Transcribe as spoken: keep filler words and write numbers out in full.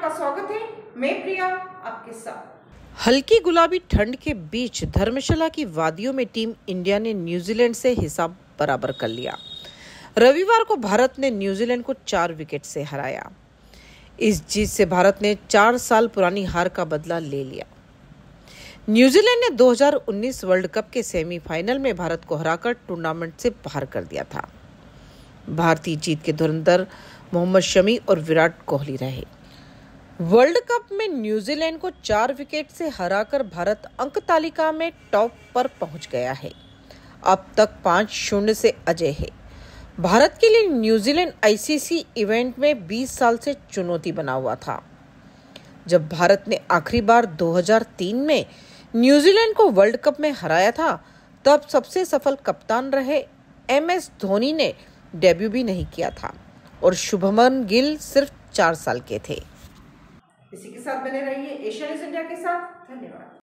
आपका स्वागत है। मैं प्रिया आपके साथ। हल्की गुलाबी ठंड के बीच धर्मशाला की वादियों में टीम इंडिया ने न्यूजीलैंड से हिसाब बराबर कर लिया। रविवार को भारत ने न्यूजीलैंड को चार विकेट से हराया। इस जीत से भारत ने चार साल पुरानी हार का बदला ले लिया। न्यूजीलैंड ने दो हज़ार उन्नीस वर्ल्ड कप के सेमीफाइनल में भारत को हराकर टूर्नामेंट से बाहर कर दिया था। भारतीय जीत के धुरंधर मोहम्मद शमी और विराट कोहली रहे। वर्ल्ड कप में न्यूजीलैंड को चार विकेट से हराकर भारत अंक तालिका में टॉप पर पहुंच गया है। अब तक पाँच शून्य से अजय है। भारत के लिए न्यूजीलैंड आईसीसी इवेंट में बीस साल से चुनौती बना हुआ था। जब भारत ने आखिरी बार दो हज़ार तीन में न्यूजीलैंड को वर्ल्ड कप में हराया था, तब सबसे सफल कप्तान रहे एम एस धोनी ने डेब्यू भी नहीं किया था और शुभमन गिल सिर्फ चार साल के थे। इसी के साथ बने रहिए एशिया न्यूज़ इंडिया के साथ। धन्यवाद।